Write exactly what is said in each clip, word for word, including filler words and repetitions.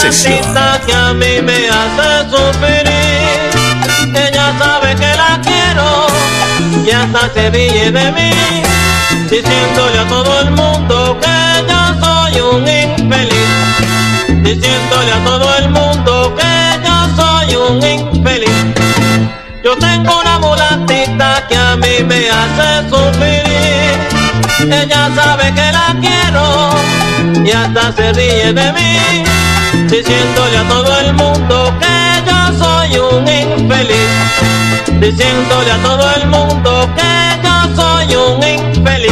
mulatita que a mí me hace sufrir. Ella sabe que la quiero y hasta se ríe de mí, diciéndole a todo el mundo que yo soy un infeliz. Diciéndole a todo el mundo que yo soy un infeliz. Yo tengo una mulatita que a mí me hace sufrir. Ella sabe que la quiero y hasta se ríe de mí, diciéndole a todo el mundo que yo soy un infeliz. Diciéndole a todo el mundo que yo soy un infeliz.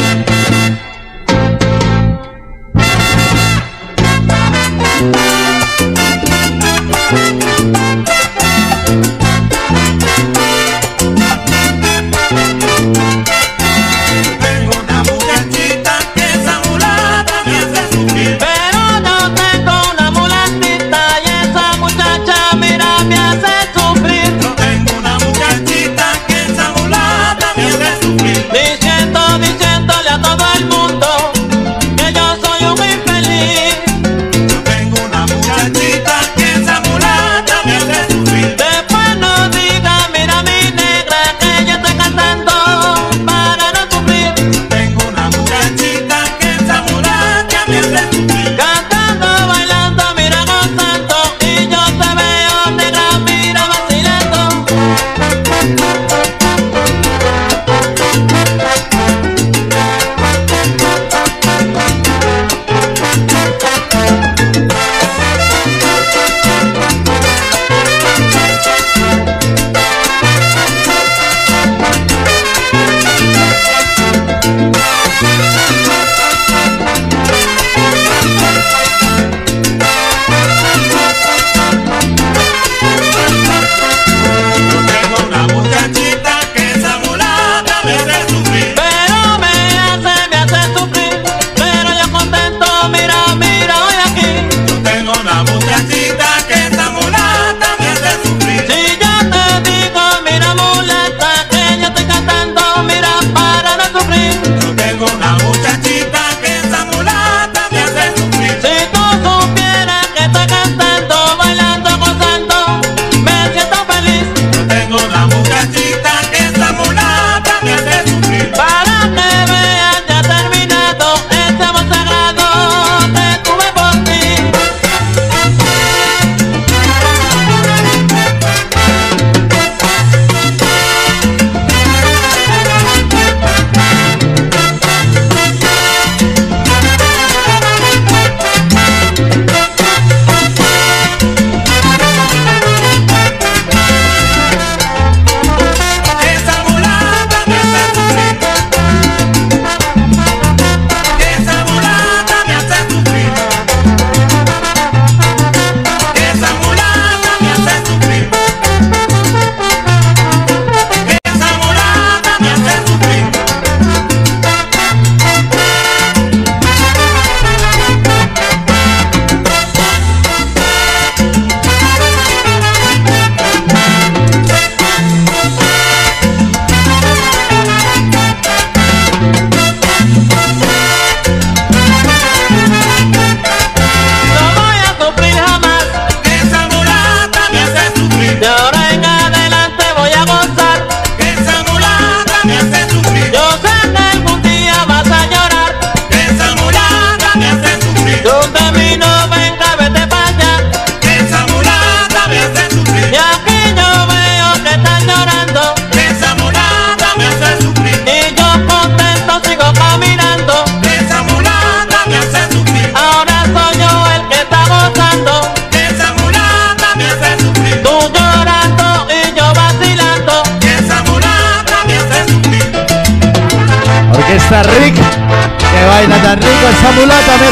Está rico, que baila tan rico, esa mulata me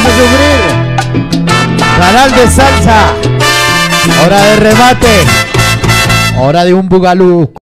hace sufrir. Canal de salsa, hora de remate, hora de un bugalú.